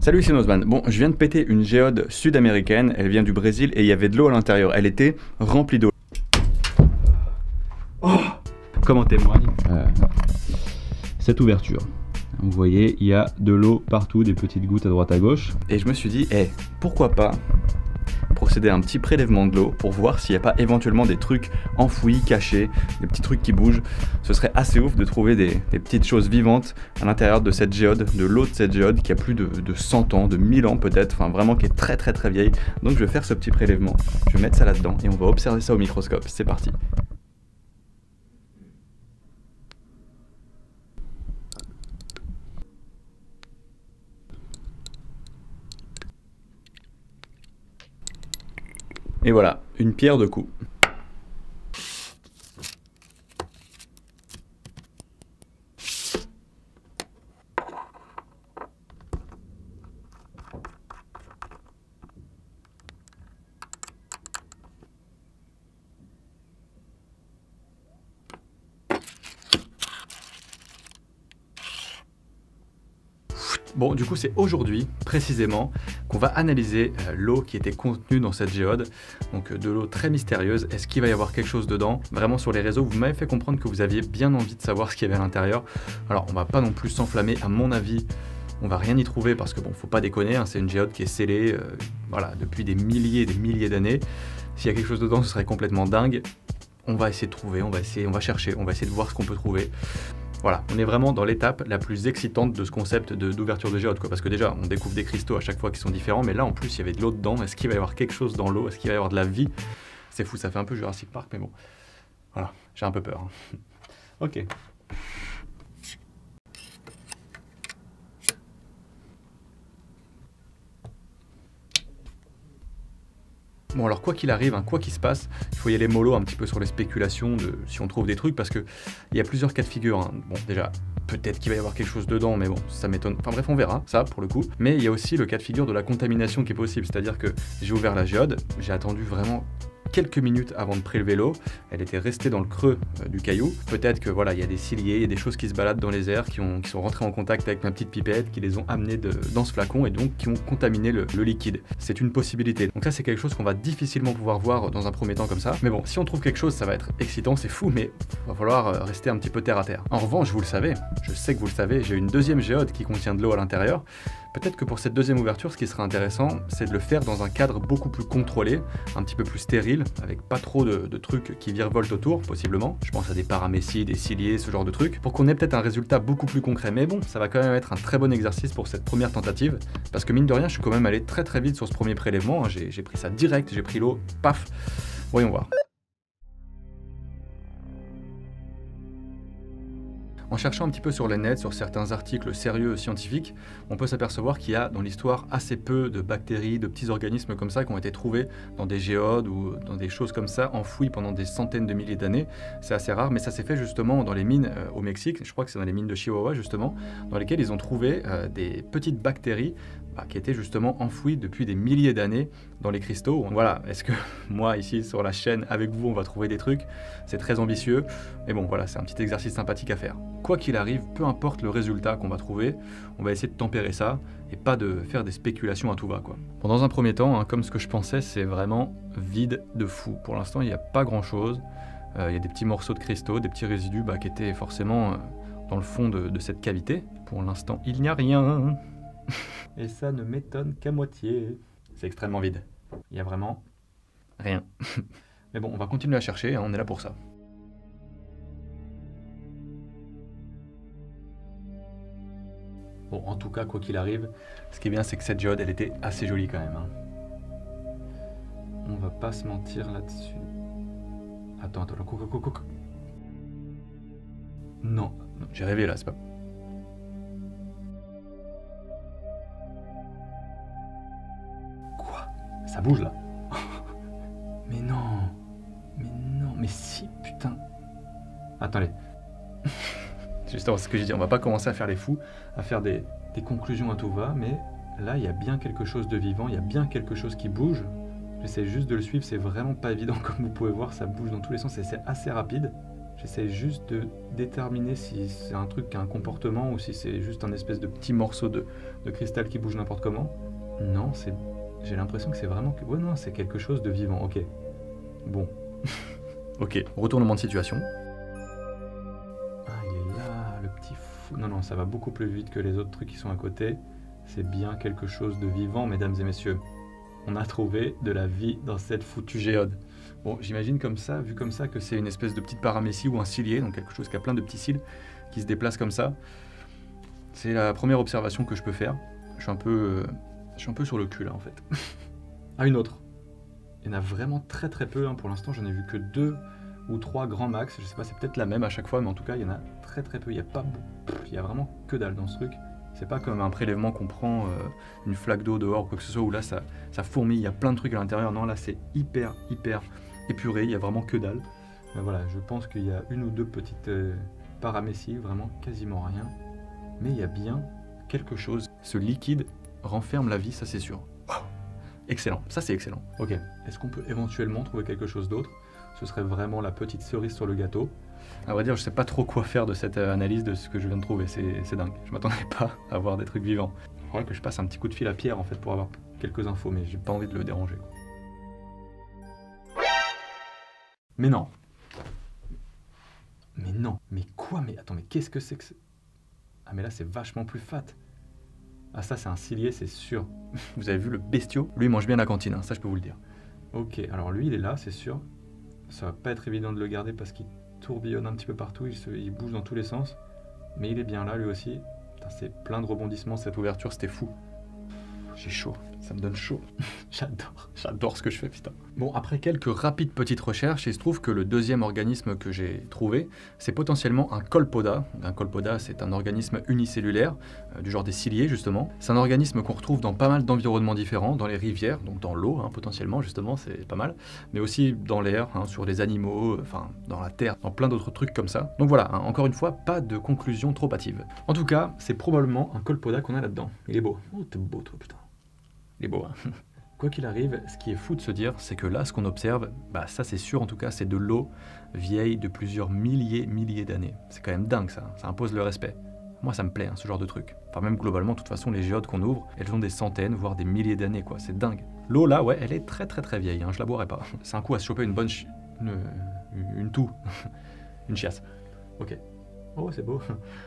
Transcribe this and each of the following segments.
Salut, c'est Nozman. Bon, je viens de péter une géode sud-américaine, elle vient du Brésil et il y avait de l'eau à l'intérieur. Elle était remplie d'eau. Oh, comment témoigne cette ouverture. Vous voyez, il y a de l'eau partout, des petites gouttes à droite à gauche. Et je me suis dit, pourquoi pas procéder à un petit prélèvement de l'eau pour voir s'il n'y a pas éventuellement des trucs enfouis, cachés, des petits trucs qui bougent. Ce serait assez ouf de trouver des petites choses vivantes à l'intérieur de cette géode, de l'eau de cette géode qui a plus de 100 ans, de 1000 ans peut-être, enfin vraiment qui est très très très vieille. Donc je vais faire ce petit prélèvement, je vais mettre ça là-dedans et on va observer ça au microscope. C'est parti. Et voilà, une pierre de coups. Bon, du coup, c'est aujourd'hui, précisément, qu'on va analyser l'eau qui était contenue dans cette géode. Donc, de l'eau très mystérieuse. Est-ce qu'il va y avoir quelque chose dedans? Vraiment, sur les réseaux, vous m'avez fait comprendre que vous aviez bien envie de savoir ce qu'il y avait à l'intérieur. Alors, on va pas non plus s'enflammer. À mon avis, on va rien y trouver parce que, bon, faut pas déconner, hein, c'est une géode qui est scellée, voilà, depuis des milliers et des milliers d'années. S'il y a quelque chose dedans, ce serait complètement dingue. On va essayer de trouver, on va chercher, on va essayer de voir ce qu'on peut trouver. Voilà, on est vraiment dans l'étape la plus excitante de ce concept d'ouverture de géode, quoi. Parce que déjà, on découvre des cristaux à chaque fois qui sont différents, mais là, en plus, il y avait de l'eau dedans. Est-ce qu'il va y avoir quelque chose dans l'eau? Est-ce qu'il va y avoir de la vie? C'est fou, ça fait un peu Jurassic Park, mais bon. Voilà, j'ai un peu peur. Ok. Bon alors quoi qu'il arrive, quoi qu'il se passe, il faut y aller mollo un petit peu sur les spéculations de si on trouve des trucs parce que il y a plusieurs cas de figure. Bon déjà, peut-être qu'il va y avoir quelque chose dedans, mais bon, ça m'étonne. Enfin bref, on verra, ça pour le coup. Mais il y a aussi le cas de figure de la contamination qui est possible, c'est-à-dire que j'ai ouvert la géode, j'ai attendu vraiment quelques minutes avant de prélever l'eau, elle était restée dans le creux du caillou. Peut-être que voilà, il y a des ciliés, il y a des choses qui se baladent dans les airs, qui sont rentrées en contact avec ma petite pipette, qui les ont amenées dans ce flacon et donc qui ont contaminé le liquide. C'est une possibilité. Donc ça c'est quelque chose qu'on va difficilement pouvoir voir dans un premier temps comme ça. Mais bon, si on trouve quelque chose, ça va être excitant, c'est fou, mais il va falloir rester un petit peu terre à terre. En revanche, vous le savez, je sais que vous le savez, j'ai une deuxième géode qui contient de l'eau à l'intérieur. Peut-être que pour cette deuxième ouverture, ce qui serait intéressant, c'est de le faire dans un cadre beaucoup plus contrôlé, un petit peu plus stérile, avec pas trop de trucs qui virevoltent autour, possiblement. Je pense à des paramécies, des ciliés, ce genre de trucs, pour qu'on ait peut-être un résultat beaucoup plus concret. Mais bon, ça va quand même être un très bon exercice pour cette première tentative, parce que mine de rien, je suis quand même allé très très vite sur ce premier prélèvement. J'ai pris ça direct, j'ai pris l'eau, paf. Voyons voir. En cherchant un petit peu sur le net, sur certains articles sérieux scientifiques, on peut s'apercevoir qu'il y a dans l'histoire assez peu de bactéries, de petits organismes comme ça qui ont été trouvés dans des géodes ou dans des choses comme ça, enfouies pendant des centaines de milliers d'années. C'est assez rare, mais ça s'est fait justement dans les mines au Mexique, je crois que c'est dans les mines de Chihuahua justement, dans lesquelles ils ont trouvé des petites bactéries qui étaient justement enfouies depuis des milliers d'années dans les cristaux. Voilà, est-ce que moi ici sur la chaîne avec vous on va trouver des trucs? C'est très ambitieux, mais bon voilà, c'est un petit exercice sympathique à faire. Quoi qu'il arrive, peu importe le résultat qu'on va trouver, on va essayer de tempérer ça et pas de faire des spéculations à tout va, quoi. Bon, dans un premier temps, comme ce que je pensais, c'est vraiment vide de fou. Pour l'instant, il n'y a pas grand-chose. Il y a des petits morceaux de cristaux, des petits résidus qui étaient forcément dans le fond de cette cavité. Pour l'instant, il n'y a rien. Et ça ne m'étonne qu'à moitié. C'est extrêmement vide. Il n'y a vraiment rien. Mais bon, on va continuer à chercher, on est là pour ça. Bon, en tout cas, quoi qu'il arrive, ce qui est bien, c'est que cette géode, elle était assez jolie quand même. On va pas se mentir là-dessus. Attends, coucou. Non, j'ai rêvé là, c'est pas... Quoi? Ça bouge là? Mais non, mais si, putain. Attendez. Justement, c'est ce que j'ai dit, on va pas commencer à faire les fous, à faire des conclusions à tout va, mais là, il y a bien quelque chose de vivant, il y a bien quelque chose qui bouge. J'essaie juste de le suivre, c'est vraiment pas évident, comme vous pouvez voir, ça bouge dans tous les sens et c'est assez rapide. J'essaie juste de déterminer si c'est un truc qui a un comportement ou si c'est juste un espèce de petit morceau de cristal qui bouge n'importe comment. Non, j'ai l'impression que c'est vraiment... Ouais, non, c'est quelque chose de vivant, ok. Bon. Ok, retournement de situation. Ah, il est là, le petit fou... Non, ça va beaucoup plus vite que les autres trucs qui sont à côté. C'est bien quelque chose de vivant, mesdames et messieurs. On a trouvé de la vie dans cette foutue géode. Bon, j'imagine comme ça, vu comme ça, que c'est une espèce de petite paramécie ou un cilié, donc quelque chose qui a plein de petits cils qui se déplacent comme ça. C'est la première observation que je peux faire. Je suis un peu sur le cul là en fait. Ah, une autre. Il y en a vraiment très peu, hein. Pour l'instant j'en ai vu que 2 ou 3 grands max. Je sais pas, c'est peut-être la même à chaque fois, mais en tout cas il y en a très peu. Il y a vraiment que dalle dans ce truc. C'est pas comme un prélèvement qu'on prend une flaque d'eau dehors ou quoi que ce soit, où là ça fourmille, il y a plein de trucs à l'intérieur. Non, là c'est hyper épuré, il y a vraiment que dalle. Mais voilà, je pense qu'il y a une ou deux petites paramécies, vraiment quasiment rien. Mais il y a bien quelque chose. Ce liquide renferme la vie, ça c'est sûr. Wow. Excellent, ça c'est excellent. Ok, est-ce qu'on peut éventuellement trouver quelque chose d'autre? Ce serait vraiment la petite cerise sur le gâteau. À vrai dire, je sais pas trop quoi faire de cette analyse de ce que je viens de trouver, c'est dingue. Je m'attendais pas à voir des trucs vivants. Il faudrait que je passe un petit coup de fil à Pierre en fait pour avoir quelques infos, mais j'ai pas envie de le déranger. Mais non. Mais non. Mais quoi? Mais attends, mais qu'est-ce que c'est que... Ah mais là c'est vachement plus fat. Ah ça c'est un cilié, c'est sûr. Vous avez vu le bestiau? Lui il mange bien la cantine, hein, ça je peux vous le dire. Ok, alors lui il est là, c'est sûr. Ça va pas être évident de le garder parce qu'il tourbillonne un petit peu partout, il bouge dans tous les sens. Mais il est bien là lui aussi. C'est plein de rebondissements cette ouverture, c'était fou. J'ai chaud, ça me donne chaud. J'adore ce que je fais, putain. Bon, après quelques rapides petites recherches, il se trouve que le deuxième organisme que j'ai trouvé, c'est potentiellement un colpoda. Un colpoda, c'est un organisme unicellulaire, du genre des ciliés, justement. C'est un organisme qu'on retrouve dans pas mal d'environnements différents, dans les rivières, donc dans l'eau, hein, potentiellement, justement, c'est pas mal, mais aussi dans l'air, hein, sur des animaux, enfin, dans la terre, dans plein d'autres trucs comme ça. Donc voilà, hein, encore une fois, pas de conclusion trop hâtive. En tout cas, c'est probablement un colpoda qu'on a là-dedans. Il est beau. Oh, t'es beau, toi, putain. Il est beau, hein. Quoi qu'il arrive, ce qui est fou de se dire, c'est que là, ce qu'on observe, bah ça c'est sûr en tout cas, c'est de l'eau vieille de plusieurs milliers d'années. C'est quand même dingue ça impose le respect. Moi ça me plaît, hein, ce genre de truc. Enfin même globalement, de toute façon, les géodes qu'on ouvre, elles ont des centaines, voire des milliers d'années, quoi. C'est dingue. L'eau là, ouais, elle est très vieille, hein, je la boirais pas. C'est un coup à se choper une bonne une toux, une chiasse. Ok. Oh, c'est beau.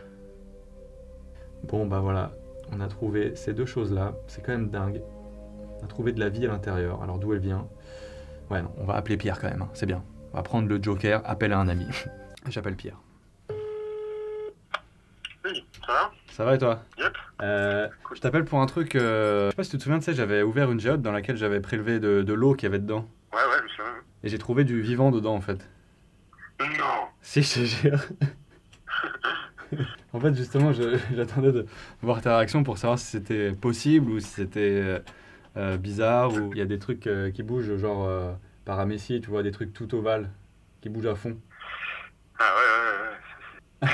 Bon, bah voilà, on a trouvé ces deux choses-là, c'est quand même dingue. On a trouvé de la vie à l'intérieur, alors d'où elle vient? Ouais, non, on va appeler Pierre quand même, hein. C'est bien. On va prendre le joker, appel à un ami. J'appelle Pierre. Oui, ça va? Ça va et toi? Yep. Je t'appelle pour un truc, je sais pas si tu te souviens, tu sais, j'avais ouvert une géode dans laquelle j'avais prélevé de l'eau qu'il y avait dedans. Ouais, je me souviens. Et j'ai trouvé du vivant dedans en fait. Non. Si, je te jure. En fait, justement, j'attendais de voir ta réaction pour savoir si c'était possible ou si c'était bizarre, ou il y a des trucs qui bougent, genre paramécie, tu vois, des trucs tout ovales qui bougent à fond. Ah ouais.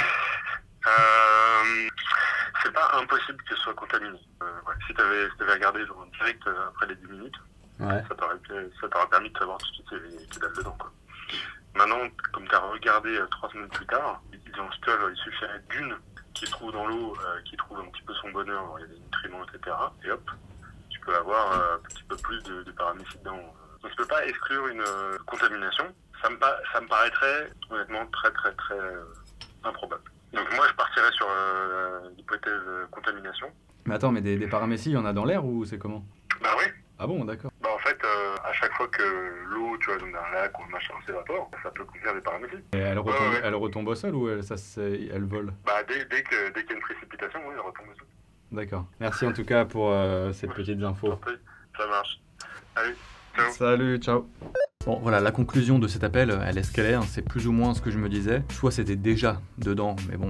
C'est pas impossible que ce soit contaminé. Ouais. Si t'avais regardé genre, en direct après les 10 minutes, ouais. ça t'aurait permis de savoir tout ce qui était dedans, quoi. Maintenant, comme tu as regardé 3 semaines plus tard, il suffirait d'une qui se trouve dans l'eau, qui trouve un petit peu son bonheur, il y a des nutriments, etc. Et hop, tu peux avoir un petit peu plus de paramécie dedans. Donc je peux pas exclure une contamination. Ça me paraîtrait honnêtement très improbable. Donc moi je partirais sur l'hypothèse contamination. Mais attends, mais des paramécies, il y en a dans l'air ou c'est comment? Bah oui. Ah bon, d'accord. Bah en fait, à chaque fois que l'eau, tu vois, dans un lac ou un machin s'évapore, ça peut contenir des paramécies. Et elle retombe au sol ou elle vole? Bah dès qu'il y a une précipitation, oui, elle retombe au sol. D'accord. Merci en tout cas pour ces petites infos. Ça marche. Allez, ciao. Salut, ciao. Bon voilà, la conclusion de cet appel, elle est ce qu'elle est, hein, c'est plus ou moins ce que je me disais. Soit c'était déjà dedans, mais bon,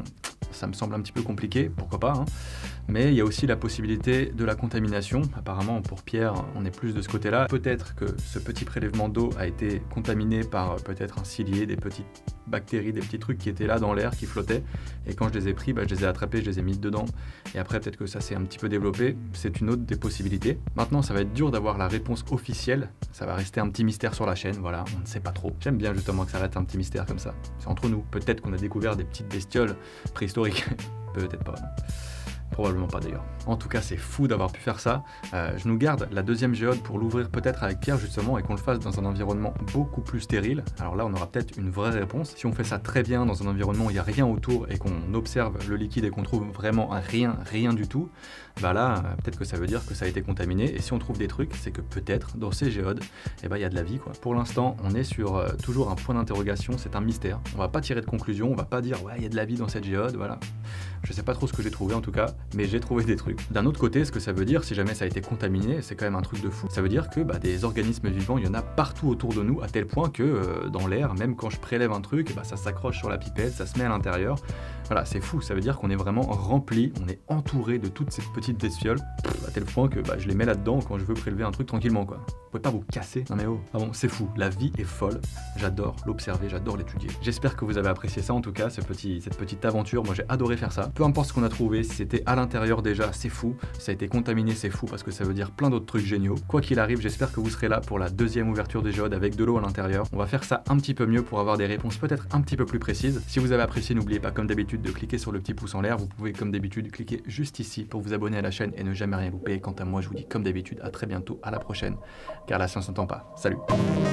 ça me semble un petit peu compliqué, pourquoi pas, hein. Mais il y a aussi la possibilité de la contamination. Apparemment, pour Pierre, on est plus de ce côté-là. Peut-être que ce petit prélèvement d'eau a été contaminé par peut-être un cilié, des petites bactéries, des petits trucs qui étaient là dans l'air, qui flottaient. Et quand je les ai pris, je les ai attrapés, je les ai mis dedans. Et après, peut-être que ça s'est un petit peu développé. C'est une autre des possibilités. Maintenant, ça va être dur d'avoir la réponse officielle. Ça va rester un petit mystère sur la chaîne, voilà, on ne sait pas trop. J'aime bien justement que ça reste un petit mystère comme ça. C'est entre nous. Peut-être qu'on a découvert des petites bestioles préhistoriques. Peut-être pas, non. Probablement pas d'ailleurs. En tout cas, c'est fou d'avoir pu faire ça. Je nous garde la deuxième géode pour l'ouvrir peut-être avec Pierre justement et qu'on le fasse dans un environnement beaucoup plus stérile. Alors là, on aura peut-être une vraie réponse. Si on fait ça très bien dans un environnement où il n'y a rien autour et qu'on observe le liquide et qu'on trouve vraiment rien du tout, bah là, peut-être que ça veut dire que ça a été contaminé. Et si on trouve des trucs, c'est que peut-être dans ces géodes, il y a de la vie, quoi. Pour l'instant, on est sur toujours un point d'interrogation, c'est un mystère. On va pas tirer de conclusion, on va pas dire ouais, il y a de la vie dans cette géode, voilà. Je sais pas trop ce que j'ai trouvé en tout cas, mais j'ai trouvé des trucs. D'un autre côté, ce que ça veut dire, si jamais ça a été contaminé, c'est quand même un truc de fou. Ça veut dire que des organismes vivants, il y en a partout autour de nous, à tel point que dans l'air, même quand je prélève un truc, ça s'accroche sur la pipette, ça se met à l'intérieur. Voilà, c'est fou, ça veut dire qu'on est vraiment rempli, on est entouré de toutes ces petites bestioles, à tel point que je les mets là-dedans quand je veux prélever un truc tranquillement, quoi. Vous pouvez pas vous casser, non mais oh. Ah bon, c'est fou, la vie est folle, j'adore l'observer, j'adore l'étudier. J'espère que vous avez apprécié ça en tout cas, cette petite aventure, moi j'ai adoré faire ça. Peu importe ce qu'on a trouvé, si c'était à l'intérieur déjà, c'est fou, ça a été contaminé, c'est fou, parce que ça veut dire plein d'autres trucs géniaux. Quoi qu'il arrive, j'espère que vous serez là pour la deuxième ouverture des géodes avec de l'eau à l'intérieur. On va faire ça un petit peu mieux pour avoir des réponses peut-être un petit peu plus précises. Si vous avez apprécié, n'oubliez pas comme d'habitude de cliquer sur le petit pouce en l'air, vous pouvez comme d'habitude cliquer juste ici pour vous abonner à la chaîne et ne jamais rien louper. Quant à moi, je vous dis comme d'habitude à très bientôt, à la prochaine, car la science n'entend pas. Salut!